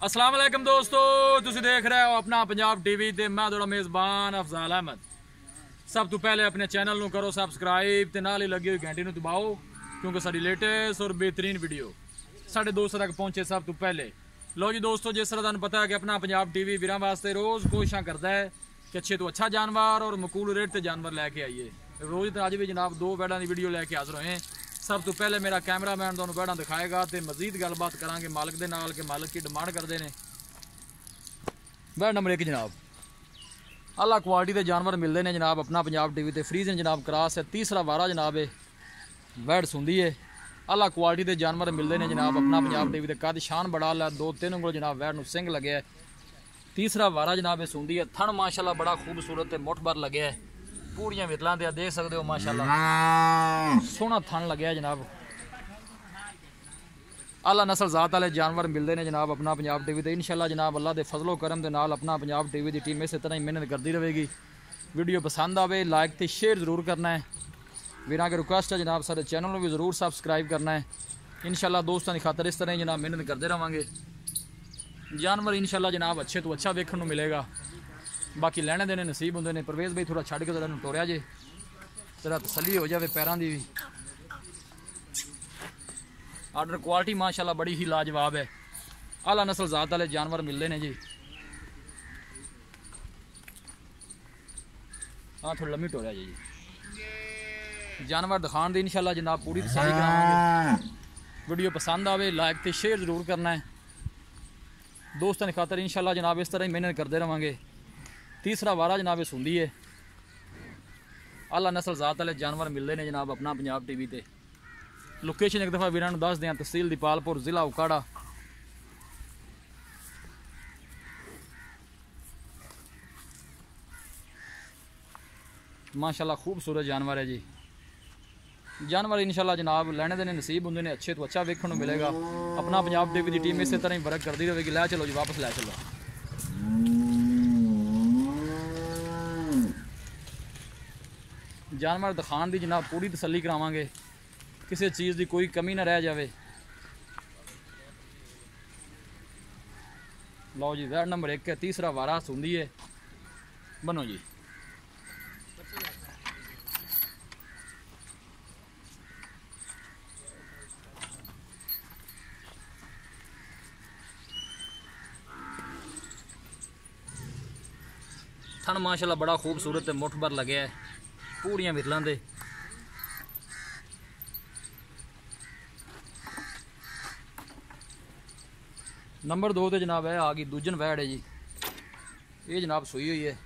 अस्सलाम वालेकुम दोस्तों, तुसीं देख रहे हो अपना पंजाब टीवी ते मैं थोड़ा मेज़बान अफजाल अहमद। सब तो पहले अपने चैनल को करो सबसक्राइब ते नाल ही लगी हुई घंटी दबाओ क्योंकि साडी लेटेस्ट और बेहतरीन वीडियो साढ़े दोस्तों तक पहुंचे सब तो पहले। लो जी दोस्तों, जिस तरह तुहानूं पता है कि अपना पंजाब टीवी वीरां वास्ते रोज़ कोशिशां करता है कि अच्छे तो अच्छा जानवर और मकूल रेट से जानवर लैके आइए। रोज़ तो अज भी जनाब दो बैडा की वीडियो लैके हाज़र होए। सब तो पहले मेरा कैमरामैन तुहानूं बैडा दिखाएगा तो मजीद गलबात करांगे मालिक दे नाल कि मालिक की डिमांड करते हैं। बैड नंबर 1 जनाब अला क्वालिटी के जानवर मिलते हैं जनाब अपना पंजाब टीवी ते फ्रीजन जनाब क्रास है। तीसरा वारा जनाब है बैड सुंदी है। अला क्वालिटी के जानवर मिलते हैं जनाब अपना पंजाब टीवी ते कद शान बड़ा ला 2-3 उंगल जनाब बैड नूं सिंग लगे है। तीसरा वारा जनाब है सुंदी है। थन माशाल्लाह बड़ा खूबसूरत है, मुठ भर लगे है, पूरियां वितलां ते देख सकते हो माशाल्लाह सोहना थन लगे है जनाब। आला नस्ल जात वाले जानवर मिलते हैं जनाब अपना पंजाब टीवी ते इंशाल्लाह जनाब अल्लाह के फजलो करम के नाल अपना पंजाब टीवी की टीम इस तरह ही मेहनत करती रहेगी। वीडियो पसंद आवे लाइक तो शेयर जरूर करना है। वीरां की रिक्वेस्ट है जनाब सारे चैनल को भी जरूर सबसक्राइब करना है। इंशाल्लाह दोस्तों की खातर इस तरह ही जनाब मेहनत करते रहेंगे। जानवर इंशाल्लाह जनाब अच्छे तो अच्छा वेखने को मिलेगा। बाकी लैने देने नसीब होंगे ने। परवेज भाई थोड़ा छड़ के जरा टोरिया जे जरा तसली हो जाए पैरों की भी। आर्डर क्वालिटी माशाल्लाह बड़ी ही लाजवाब है। आला नस्ल जात वाले जानवर मिलते हैं जी। हाँ थोड़ी लम्मी टोरिया जी। जानवर दिखाने दी इंशाल्लाह जनाब पूरी तसली करावांगे। वीडियो पसंद आवे लाइक तो शेयर जरूर करना है। दोस्तों की खातर इंशाल्लाह जनाब इस तरह ही मेहनत करते रहेंगे। तीसरा वारा जनाब सुंदी है। आला नस्ल जात वाले जानवर मिलते हैं जनाब अपना पंजाब टीवी ते। लोकेशन एक दफ़ा वीरां नूं दस दें, तहसील दीपालपुर जिला उकाड़ा। माशाल्लाह खूबसूरत जानवर है जी। जानवर इंशाल्लाह जनाब लैने देने नसीब होंगे ने, अच्छे तो अच्छा वेखने को मिलेगा। अपना पंजाब टीवी की टीम इस तरह ही वर्क करती रहेगी। लै चलो जी वापस लै चलो। जानवर दिखाने की जनाब पूरी तसली करावांगे, किसी चीज़ की कोई कमी ना रह जाए। लो जी वैड नंबर 1 है। तीसरा वारा सुंदी है। बनो जी थन माशाल्लाह बड़ा खूबसूरत है, मुठ भर लगे है, पूरियां विरलां दे। नंबर 2 तो जनाब है आ गई दूजन वैड है जी। ये जनाब सुई हुई है,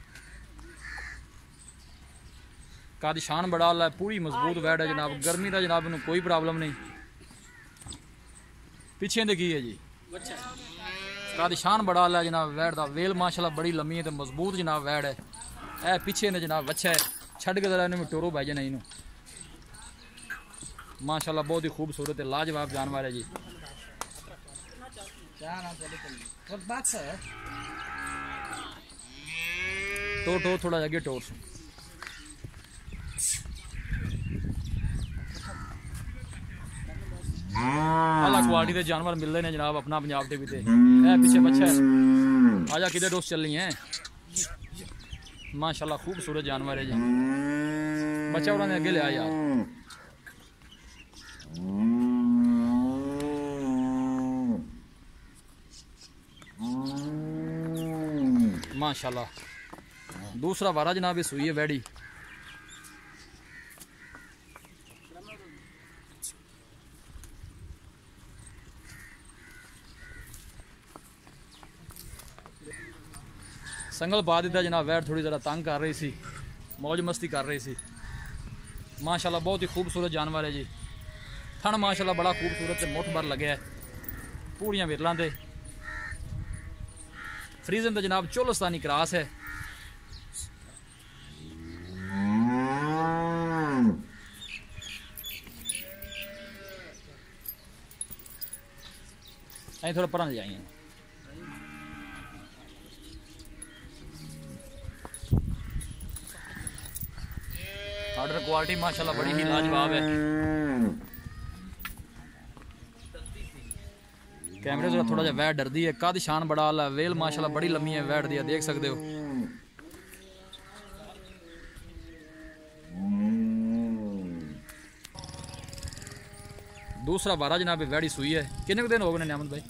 कद शान बड़ा है, पूरी मजबूत वैड है जनाब। गर्मी का जनाब इन्हें कोई प्रॉब्लम नहीं। पिछे देखी है जी, कद शान बड़ा है जनाब। वैड का वेल माशाल्लाह बड़ी लम्मी है तो मजबूत जनाब वैड है। ए पिछे ने जनाब बच्चा है, छड़ के जरा इन्हें टोरो भाई जाना इनू। माशाल्लाह बहुत ही खूबसूरत है, लाजवाब जानवर है जी। टोर थोड़ा जगह टोर अलग क्वालिटी के जानवर मिल रहे हैं जनाब अपना पंजाब टीवी ते। पीछे बच्चा है, आजा किधर दोस्त चल रही हैं। माशाल्लाह खूबसूरत जानवर है जी। बच्चा उन्होंने अगे लिया यार। माशाल्लाह दूसरा वारा जनाब सुई है वैडी। संगल पा दिता जनाब। वैड थोड़ी ज़रा तंग कर रही सी, मौज मस्ती कर रही सी। माशाल्लाह बहुत ही खूबसूरत जानवर है जी। थन माशाल्लाह बड़ा खूबसूरत है, मुठ भर लगे है, पूरियां विरलां दे। फ्रीजन तो जनाब चोलस्तानी क्रास है। थोड़ा परां जाइए। ऑर्डर क्वालिटी माशाल्लाह बड़ी ही लाजवाब है। कैमरे से थोड़ा जिहा वह डरदी है। कद शान बड़ा आला, वेल माशाल्लाह बड़ी लम्मी है वैट दी, देख सकते हो। दूसरा बारा जनाब वैड़ी सुई है। कितने दिन हो गए नियामत भाई?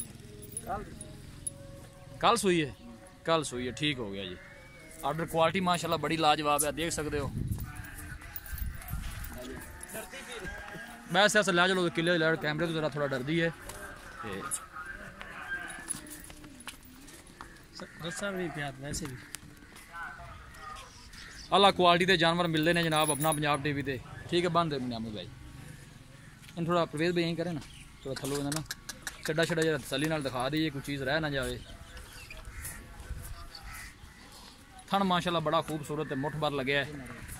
कल सुई है, कल सुई है, ठीक हो गया जी। ऑर्डर क्वालिटी माशाल्लाह बड़ी लाजवाब है, देख सकते हो। वैसे ऐसा लै चलो किले लड़ कैमरे तो जरा थोड़ा डरदी है। वैसे भी अल्लाह क्वालिटी के जानवर मिलते हैं जनाब अपना पंजाब टीवी पे। ठीक है, बंद नियामत भाई इन थोड़ा प्रवेश भाई यहीं करें ना, थोड़ा थलो ना छड्डा छड्डा जरा तसली नाल दिखा दीजिए, कोई चीज़ रह ना जाए। थन माशाल्लाह बड़ा खूबसूरत है, मुठ भर लगे है।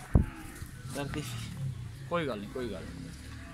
कोई गल नहीं, कोई गल नहीं।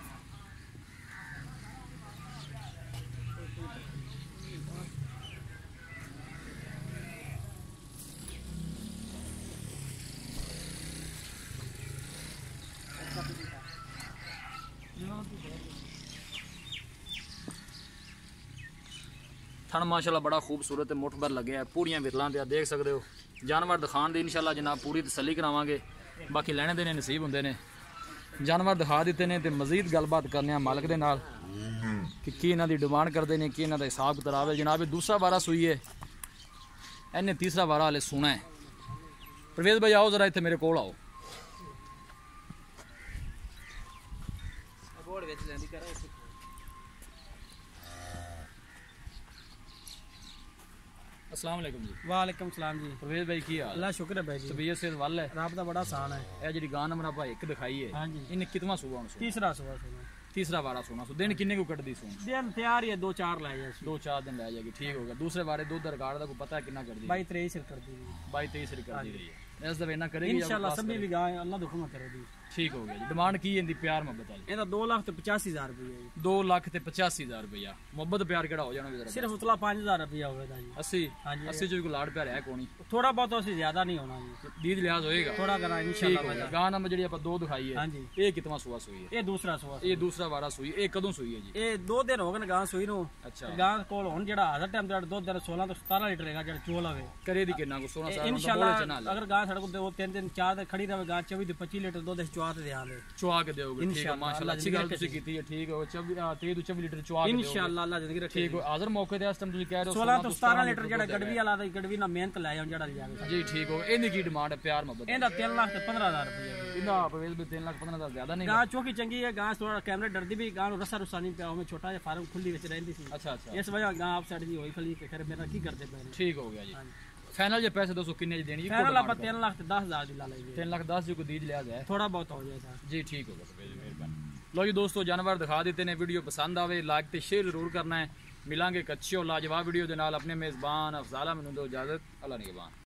थन माशाल्लाह बड़ा खूबसूरत है, मुठ भर लगे है, पूरियां विरलां ते देख सकते हो। जानवर दिखाने दी इंशाल्लाह जनाब पूरी तसल्ली करावांगे, बाकी लेने देने नसीब होंदे ने। जानवर दिखा दिते ने ते मजीद गलबात करने मालक दे नाल कि इन्हां दी डिमांड करते हैं, कि इन्हां दा हिसाब किताब है। जनाब दूसरा वारा सुई है, इन्हें तीसरा वारा हाले सुना है। परवेज भाई आओ जरा इत्थे मेरे कोल आओ। अस्सलाम वालेकुम जी। वालेकुम सलाम जी। परवेज भाई की हाल? अल्लाह शुक्र है भाई जी। तबीयत सेहत वाल है? रब दा बड़ा आसान है। ए जी गां नंबर आपा एक दिखाई है, हाँ जी। इन्हें कितना सुबह सुना? तीसरा सुबह सुना, तीसरा वारा सुना सो। दिन किन्ने को कटदी सुन? दिन तैयार ही है, 2-4 लै जाए। 2-4 दिन लै जाएगी, ठीक होगा। दूसरे बारे दूध रिकॉर्ड का कोई पता है कितना कर दी? 22-23 कर दी, 22-23 कर दी रही है। इस दफे ना करेगी इंशाल्लाह सभी भी गाय अल्लाह दा हुक्म करे दी। ठीक हो गया जी। डिमांड की इनकी प्यार मोहब्बत वाली? ਇਹਦਾ 2,85,000 रुपया जी। 2,85,000 रुपया। मोहब्बत प्यार केड़ा हो जाना जरा? सिर्फ उतला 5,000 रुपया होगा जी। 80? हाँ जी। 80 जो कोई लाड़ प्यार है कोनी? थोड़ा बहुत उससे ज्यादा नहीं होना जी, दीद लिहाज होएगा थोड़ा करा इंशाल्लाह। गां नंबर जी आप दो दिखाई है, हाँ जी। ये कितना सुआ सुई है? ये दूसरा सुआ, ये दूसरा वारा सुई। ये कदों सुई है जी? ये 2 दिन हो गए गां सुई नु। अच्छा। गां कोल हुन जेड़ा हाजर टाइम जेड़ा दुध 16 ਤੋਂ 17 लीटर ਹੈਗਾ जेड़ा ਚੋਲ ਆਵੇ करे दी कितना को 16 17 इंशाल्लाह। अगर गां सड़क पे 3 दिन 4 दिन खड़ी रहे गां 24 ਤੋਂ 25 लीटर दुध चुआ ते देांगे, चुआ के दोगे। ठीक है माशाल्लाह, अच्छी गल तुसी कीती है। ठीक है 23 ਤੋਂ 24 लीटर चुआ के दोगे इंशाल्लाह। अल्लाह जिंदगी रखे। ठीक है। हाजिर मौके ते इस टाइम तुसी कह रहे हो 16 ਤੋਂ 17 लीटर जेड़ा गड़वी वाला दा गड़वी ना मेहनत लै जाओ जेड़ा जावे जी। ठीक हो। इनकी की डिमांड है प्यार मोहब्बत? ਇਹਦਾ 3,15,000 रुपया। इना परवेज भी 3,15,000 ज्यादा नहीं? गां चौकी चंगी है, गां थोड़ा कैमरे डरदी भी, गां रस्सा रुस्सा नहीं पिया, मैं छोटा जिहा फार्म खुली विच रहंदी सी। अच्छा अच्छा। इस वजह गां आप साइड दी होई खली के खैर मेरा की करदे पे। ठीक हो गया जी। फाइनल जो पैसे दोस्तों किन्ने जी देनी? फाइनल आप 3,10,000 दी ला लेंगे। 3,10,000 जो को दीज लिया जाए, थोड़ा बहुत हो जाए जी। ठीक होगा परवेज, मेहरबानी। लो जी दोस्तों, जानवर दिखा देते हैं। वीडियो पसंद आवे लाइक ते शेयर जरूर करना है। मिलांगे एक अच्छी और लाजवाब वीडियो के नाल। अपने मेज़बान अफजाल अहमद दो इजाजत। अल्लाह निगहबान।